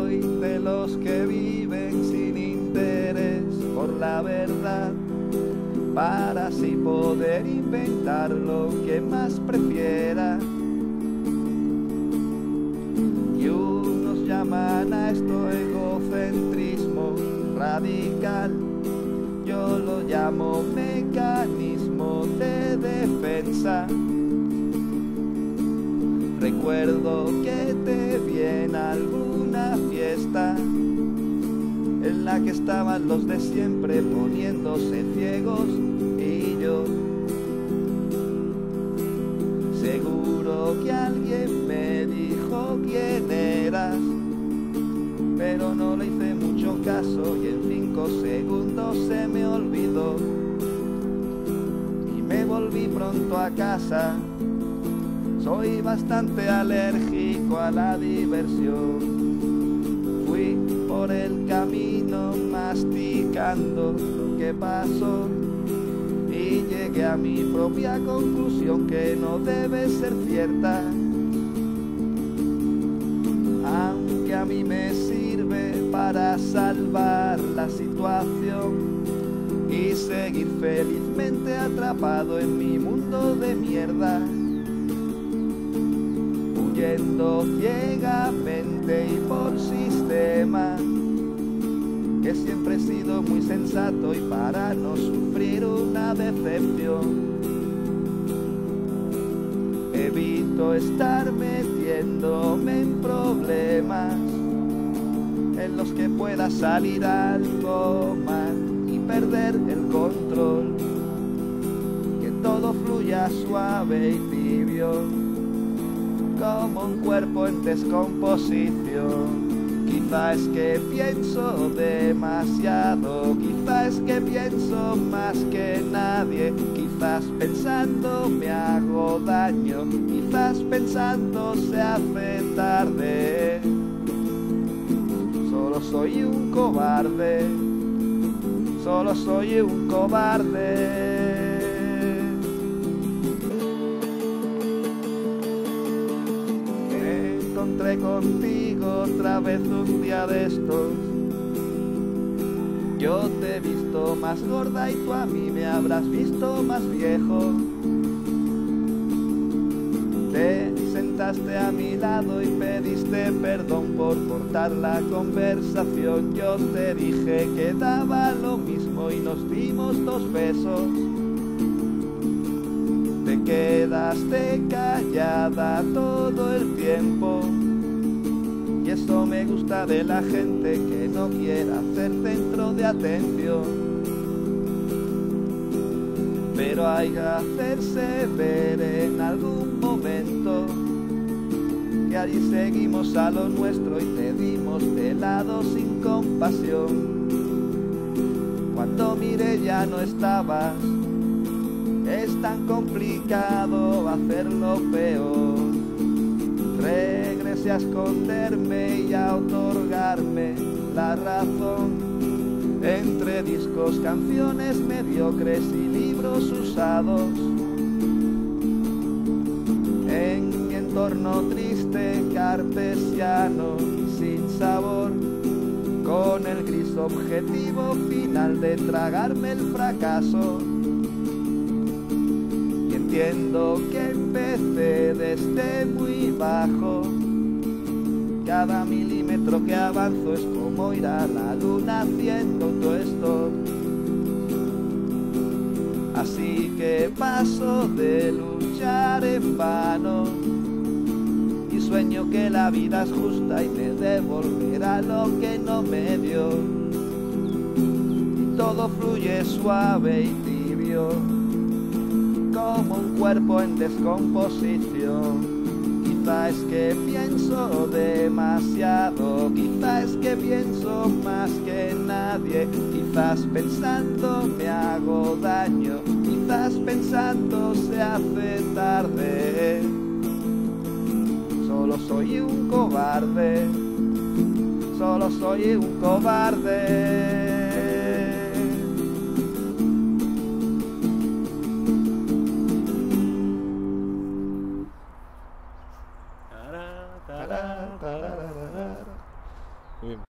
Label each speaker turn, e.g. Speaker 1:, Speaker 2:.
Speaker 1: soy de los que viven sin interés por la verdad, para así poder inventar lo que más prefiera. Y unos llaman a esto egocentrismo radical, yo lo llamo mecanismo de defensa. Recuerdo que te vi en alguna fiesta en la que estaban los de siempre poniéndose ciegos, y yo seguro que alguien me dijo quién eras, pero no le hice mucho caso y en 5 segundos se me olvidó y me volví pronto a casa. Soy bastante alérgico a la diversión. Fui por el camino masticando lo que pasó y llegué a mi propia conclusión, que no debe ser cierta, aunque a mí me sirve para salvar la situación y seguir felizmente atrapado en mi mundo de mierda, huyendo ciegamente y por sistema, que siempre he sido muy sensato y para no sufrir una decepción evito estar metiéndome en problemas en los que pueda salir algo mal y perder el control, que todo fluya suave y tibio como un cuerpo en descomposición. Quizá es que pienso demasiado, quizá es que pienso más que nadie, quizás pensando me hago daño, quizás pensando se hace tarde. Solo soy un cobarde, solo soy un cobarde. Encontré contigo otra vez un día de estos. Yo te he visto más gorda y tú a mí me habrás visto más viejo. Te sentaste a mi lado y pediste perdón por cortar la conversación. Yo te dije que daba lo mismo y nos dimos 2 besos. Te quedaste callada todo el tiempo, y eso me gusta de la gente que no quiera hacer centro de atención. Pero hay que hacerse ver en algún momento que allí seguimos a lo nuestro y te dimos de lado sin compasión. Cuando miré ya no estabas. Es tan complicado hacerlo peor. Regresé a esconderme y a otorgarme la razón entre discos, canciones mediocres y libros usados. En mi entorno triste, cartesiano y sin sabor, con el gris objetivo final de tragarme el fracaso. Entiendo que empecé desde muy bajo. Cada milímetro que avanzo es como ir a la luna haciendo todo esto. Así que paso de luchar en vano y sueño que la vida es justa y me devolverá lo que no me dio. Y todo fluye suave y tibio como un cuerpo en descomposición. Quizá es que pienso demasiado, quizá es que pienso más que nadie, quizás pensando me hago daño, quizás pensando se hace tarde. Solo soy un cobarde, solo soy un cobarde.
Speaker 2: Muy bien.